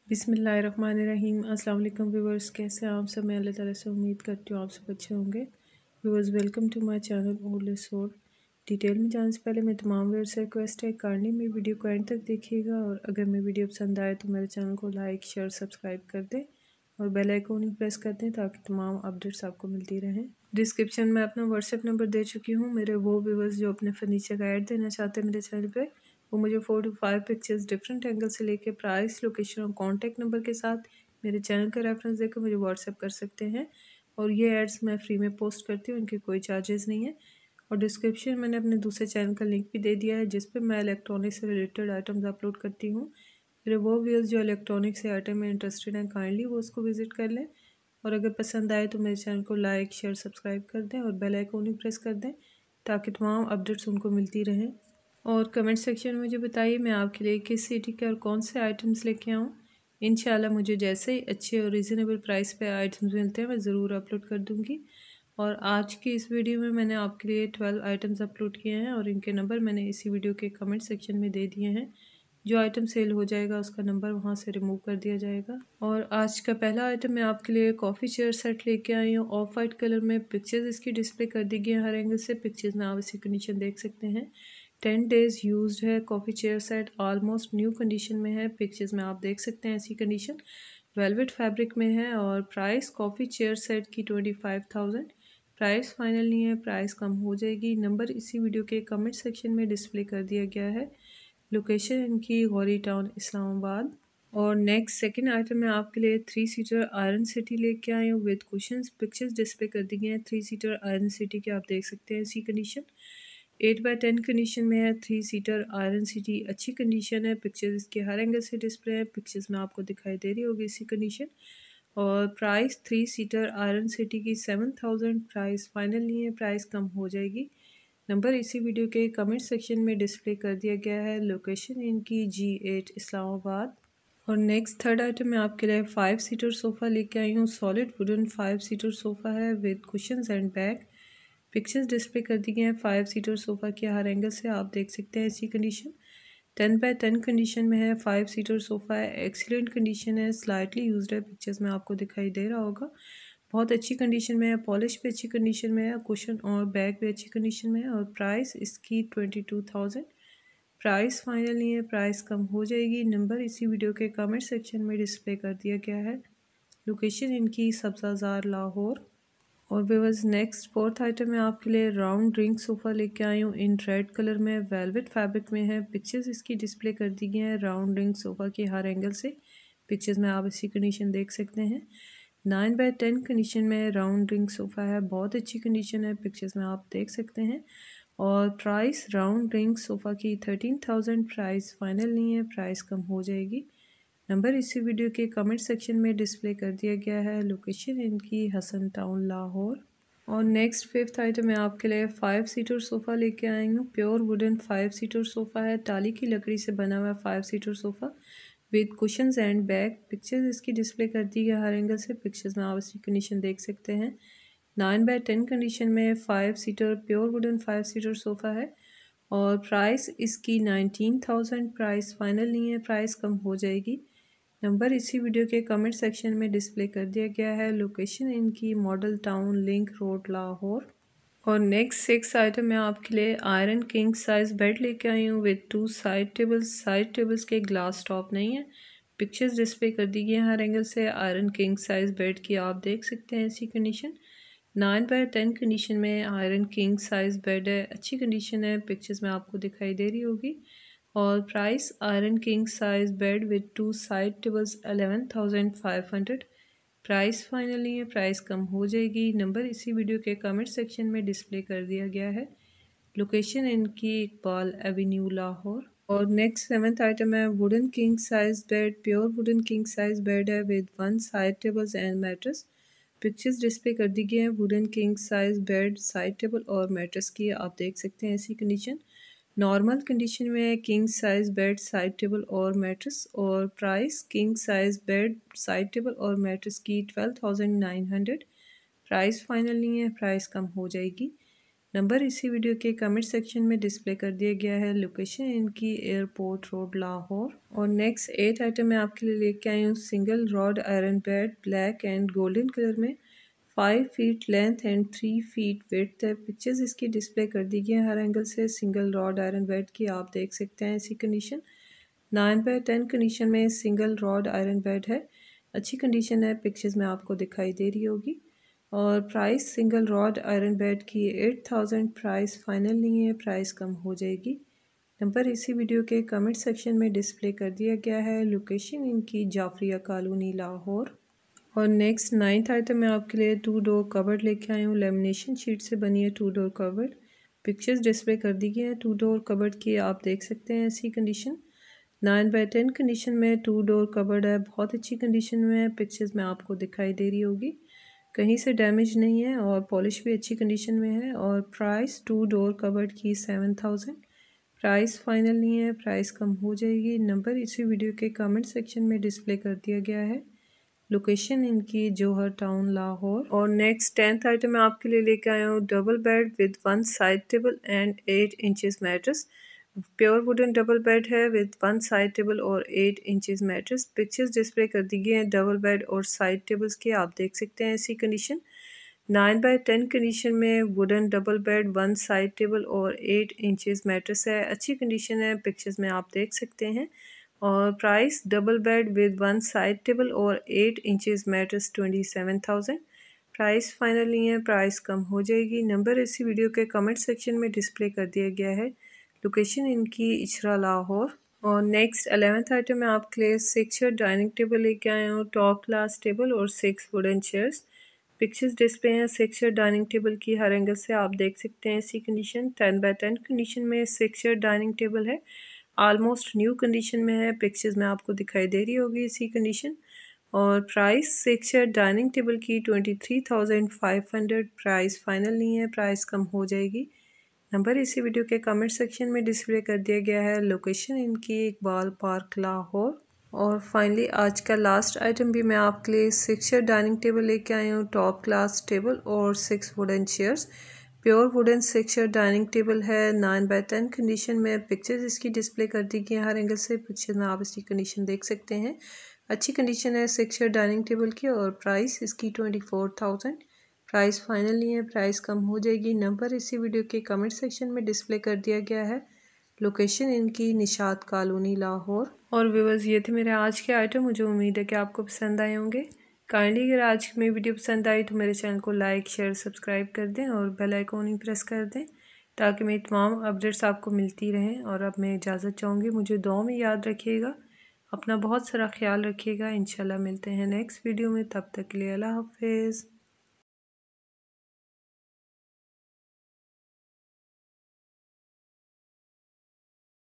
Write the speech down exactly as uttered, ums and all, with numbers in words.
बिस्मिल्लाहिर्रहमानिर्रहीम। अस्सलाम वालेकुम व्यूवर्स, कैसे हैं आप सब? मैं अल्लाह ताला से उम्मीद करती हूँ आप सब अच्छे होंगे। Viewers, welcome to my channel old sod. Detail में जाने से पहले मैं तमाम व्यूवर्स से रिक्वेस्ट है, काइंडली मेरी वीडियो को एंड तक देखिएगा और अगर मेरी वीडियो पसंद आए तो मेरे चैनल को लाइक शेयर सब्सक्राइब कर दें और बेल आइकन ही प्रेस कर दें ताकि तमाम अपडेट्स आपको मिलती रहें। डिस्क्रिप्शन में अपना व्हाट्सएप नंबर दे चुकी हूँ। मेरे वो व्यूवर्स जो अपने फर्नीचर का ऐड देना चाहते हैं मेरे चैनल पे, वो मुझे four to five pictures different angle से लेके प्राइस, लोकेशन और कॉन्टैक्ट नंबर के साथ मेरे चैनल का रेफरेंस देकर मुझे व्हाट्सएप कर सकते हैं। और ये एड्स मैं फ्री में पोस्ट करती हूँ, इनके कोई चार्जेस नहीं है। और डिस्क्रिप्शन में मैंने अपने दूसरे चैनल का लिंक भी दे दिया है जिस पर मैं इलेक्ट्रॉनिक से रिलेटेड आइटम्स अपलोड करती हूँ। मेरे वो व्यूअर्स जो इलेक्ट्रॉनिक से आइटम में इंटरेस्टेड हैं, काइंडली वो उसको विजिट कर लें और अगर पसंद आए तो मेरे चैनल को लाइक शेयर सब्सक्राइब कर दें और बेल आइकन भी प्रेस कर दें ताकि तमाम अपडेट्स उनको मिलती रहें। और कमेंट सेक्शन में मुझे बताइए मैं आपके लिए किस सिटी के और कौन से आइटम्स लेके आऊँ। इंशाल्लाह मुझे जैसे ही अच्छे और रीज़नेबल प्राइस पे आइटम्स मिलते हैं मैं ज़रूर अपलोड कर दूँगी। और आज की इस वीडियो में मैंने आपके लिए ट्वेल्व आइटम्स अपलोड किए हैं और इनके नंबर मैंने इसी वीडियो के कमेंट सेक्शन में दे दिए हैं। जो आइटम सेल हो जाएगा उसका नंबर वहाँ से रिमूव कर दिया जाएगा। और आज का पहला आइटम मैं आपके लिए कॉफ़ी चेयर सेट लेके आई हूँ। ऑफ वाइट कलर में पिक्चर्स इसकी डिस्प्ले कर दी गई है हर एंगल से। पिक्चर्स में आप इसकी कंडीशन देख सकते हैं। टेन डेज यूज्ड है। Coffee chair set almost new condition में है। पिक्चर्स में आप देख सकते हैं ऐसी कंडीशन। वेलवेट फैब्रिक में है और प्राइस कॉफ़ी चेयर सेट की twenty five thousand. Price final नहीं है, प्राइस कम हो जाएगी। नंबर इसी वीडियो के कमेंट सेक्शन में डिस्प्ले कर दिया गया है। लोकेशन इनकी गौरी टाउन इस्लामाबाद। और नेक्स्ट सेकंड आइटम मैं आपके लिए थ्री सीटर आयरन सिटी लेके आई हूँ विद कुशंस। पिक्चर्स डिस्प्ले कर दी गई हैं थ्री सीटर आयरन सिटी के, आप देख सकते हैं इसी condition. Eight by ten condition में है। थ्री सीटर आयरन सिटी अच्छी कंडीशन है। पिक्चर्स इसके हर एंगल से डिस्प्ले है। पिक्चर्स में आपको दिखाई दे रही होगी इसी कंडीशन। और price three seater iron settee की सेवन थाउजेंड। प्राइस फाइनल नहीं है, प्राइस कम हो जाएगी। नंबर इसी वीडियो के कमेंट सेक्शन में डिस्प्ले कर दिया गया है। लोकेशन इनकी जी एट इस्लामाबाद। और नेक्स्ट थर्ड आइटम मैं आपके लिए फाइव सीटर सोफ़ा लेके आई हूँ। Solid wooden five seater sofa है with cushions and bag. Pictures display कर दी गई हैं फाइव सीटर सोफ़ा के हर एंगल से, आप देख सकते हैं इसी condition. Ten by ten condition में है। फाइव सीटर सोफ़ा है। एक्सीलेंट कंडीशन है। स्लाइटली यूज्ड है। पिक्चर्स में आपको दिखाई दे रहा होगा। बहुत अच्छी कंडीशन में है। पॉलिश भी अच्छी कंडीशन में है। कुशन और बैग भी अच्छी कंडीशन में है। और प्राइस इसकी twenty two thousand. Price final नहीं है, प्राइस कम हो जाएगी। नंबर इसी वीडियो के कमेंट सेक्शन में डिस्प्ले कर दिया गया है। लोकेशन इनकी सब्ज़ाजार लाहौर। और व्यूअर्स, नेक्स्ट फोर्थ आइटम मैं आपके लिए राउंड ड्रिंक सोफ़ा लेके आई हूँ इन रेड कलर में, वेलवेट फैब्रिक में है। पिक्चर्स इसकी डिस्प्ले कर दी गई हैं राउंड ड्रिंक सोफ़ा के हर एंगल से। पिक्चर्स में आप इसी कंडीशन देख सकते हैं। नाइन बाय टेन कंडीशन में राउंड ड्रिंक सोफ़ा है। बहुत अच्छी कंडीशन है। पिक्चर्स में आप देख सकते हैं। और प्राइस राउंड ड्रिंक सोफ़ा की थर्टीन थाउजेंड। प्राइस फाइनल नहीं है, प्राइस कम हो जाएगी। नंबर इसी वीडियो के कमेंट सेक्शन में डिस्प्ले कर दिया गया है। लोकेशन इनकी हसन टाउन लाहौर। और नेक्स्ट फिफ्थ आइटम मैं आपके लिए फाइव सीटर सोफ़ा लेके आई हूँ। Pure wooden five seater sofa है। टाली की लकड़ी से बना हुआ five seater sofa with cushions and bag. Pictures इसकी डिस्प्ले कर दी है हर एंगल से। पिक्चर्स में आप इसकी कंडीशन देख सकते हैं। नाइन बाय टेन कंडीशन में five seater pure wooden five seater sofa है। और प्राइस इसकी नाइनटीन थाउजेंड। प्राइस फाइनल नहीं है, प्राइस कम हो जाएगी। नंबर इसी वीडियो के कमेंट सेक्शन में डिस्प्ले कर दिया गया है। लोकेशन इनकी Model Town Link Road Lahore. और नेक्स्ट सिक्स आइटम मैं आपके लिए आयरन किंग साइज़ बेड लेके आई हूँ with two side tables. Side tables के ग्लास टॉप नहीं है। पिक्चर्स डिस्प्ले कर दी गई हैं हर एंगल से। आयरन किंग साइज़ बेड की आप देख सकते हैं इसी condition. Nine by ten condition में आयरन किंग साइज़ बेड है। अच्छी कंडीशन है। पिक्चर्स में आपको दिखाई दे रही होगी। और price iron king size bed with two side tables eleven thousand five hundred. Price final नहीं है, प्राइस कम हो जाएगी। नंबर इसी वीडियो के कमेंट सेक्शन में डिस्प्ले कर दिया गया है। लोकेशन इनकी इकबाल एवेन्यू लाहौर। और नेक्स्ट सेवन्थ आइटम है wooden king size bed. Pure wooden king size bed है with one side tables and mattress. Pictures display कर दी गई हैं wooden king size bed, side table और मैट्रेस की, आप देख सकते हैं ऐसी कंडीशन। नॉर्मल कंडीशन में है king size bed, side table और मैट्रेस। और price king size bed, side table और मैट्रेस की twelve thousand nine hundred. Price final नहीं है, प्राइस कम हो जाएगी। नंबर इसी वीडियो के कमेंट सेक्शन में डिस्प्ले कर दिया गया है। लोकेशन इनकी एयरपोर्ट रोड लाहौर। और नेक्स्ट एट आइटम मैं आपके लिए लेके आई हूँ। Single rod iron bed black and golden colour में, five feet length and three feet width है। पिक्चर्स इसकी डिस्प्ले कर दी गई है हर एंगल से। सिंगल रॉड आयरन बेड की आप देख सकते हैं इसी condition, nine by ten condition में सिंगल रॉड आयरन बेड है। अच्छी कंडीशन है, पिक्चर्स में आपको दिखाई दे रही होगी। और price single rod iron bed की एट थाउजेंड, प्राइस फाइनल नहीं है, प्राइस कम हो जाएगी। नंबर इसी वीडियो के कमेंट सेक्शन में डिस्प्ले कर दिया गया है। लोकेशन इनकी जाफरिया कॉलोनी लाहौर। और नेक्स्ट नाइन्थ आइटम मैं आपके लिए टू डोर कबर्ड लेके आई हूँ। लेमिनेशन शीट से बनी है two door cupboard. Pictures display कर दी गई है टू डोर कबर्ड की, आप देख सकते हैं ऐसी condition, nine by ten condition में टू डोर कबर्ड है। बहुत अच्छी कंडीशन में है, पिक्चर्स में आपको दिखाई दे रही होगी, कहीं से डैमेज नहीं है और पॉलिश भी अच्छी कंडीशन में है। और प्राइस टू डोर कबर्ड की सेवन थाउजेंड, प्राइस फाइनल नहीं है, प्राइस कम हो जाएगी। नंबर इसी वीडियो के कमेंट सेक्शन में डिस्प्ले कर दिया गया है। लोकेशन इनकी जौहर टाउन लाहौर। और नेक्स्ट टेंथ आइटम मैं आपके लिए लेके आया हूँ। Double bed with one side table and eight inches mattress. Pure wooden double bed है विद वन साइड टेबल और eight inches mattress. Pictures display कर दी गई हैं डबल बेड और साइड टेबल्स की, आप देख सकते हैं ऐसी condition, nine by ten condition में wooden double bed, one side table और एट इंचेस मैट्रेस है। अच्छी कंडीशन है, पिक्चर्स में आप देख सकते हैं। और price double bed with one side table और eight inches mattress twenty seven thousand, price final नहीं है, प्राइस कम हो जाएगी। नंबर इसी वीडियो के कमेंट सेक्शन में डिस्प्ले कर दिया गया है। लोकेशन इनकी इचरा लाहौर। और नेक्स्ट एलेवेंथ आइटम में आपके लिए सिक्स चेयर डाइनिंग टेबल लेके आए हूँ। टॉप क्लास टेबल और six wooden chairs. Pictures display हैं सिक्स चेयर डाइनिंग टेबल की, हर एंगल से आप देख सकते हैं इसी condition, ten by ten condition में सिक्स चेयर डाइनिंग टेबल है। ऑलमोस्ट न्यू कंडीशन में है, पिक्चर्स में आपको दिखाई दे रही होगी इसी कंडीशन। और price six chair dining table की twenty three thousand five hundred, price final नहीं है, प्राइस कम हो जाएगी। नंबर इसी वीडियो के कमेंट सेक्शन में डिस्प्ले कर दिया गया है। लोकेशन इनकी इकबाल पार्क लाहौर। और फाइनली आज का लास्ट आइटम भी मैं आपके लिए सिक्स चेयर डाइनिंग टेबल लेके आई हूँ। टॉप क्लास टेबल और six wooden chairs. Pure wooden six chair dining table है, नाइन बाय टेन कंडीशन में। पिक्चर्स इसकी डिस्प्ले कर दी गई है हर एंगल से, पिक्चर में आप इसकी कंडीशन देख सकते हैं। अच्छी कंडीशन है सिक्स चेयर डाइनिंग टेबल की। और प्राइस इसकी twenty four thousand, price final नहीं है, प्राइस कम हो जाएगी। नंबर इसी वीडियो के कमेंट सेक्शन में डिस्प्ले कर दिया गया है। लोकेशन इनकी निशात कॉलोनी लाहौर। और व्यूअर्स ये थे मेरे आज के आइटम, मुझे उम्मीद है कि आपको पसंद आए होंगे। काइंडली अगर आज की मेरी वीडियो पसंद आई तो मेरे चैनल को लाइक शेयर सब्सक्राइब कर दें और बेल आइकॉन ही प्रेस कर दें ताकि मेरी तमाम अपडेट्स आपको मिलती रहें। और अब मैं इजाज़त चाहूँगी, मुझे दुआ में याद रखिएगा, अपना बहुत सारा ख्याल रखिएगा। इंशाल्लाह मिलते हैं नेक्स्ट वीडियो में, तब तक के लिए अल्लाह हाफिज़।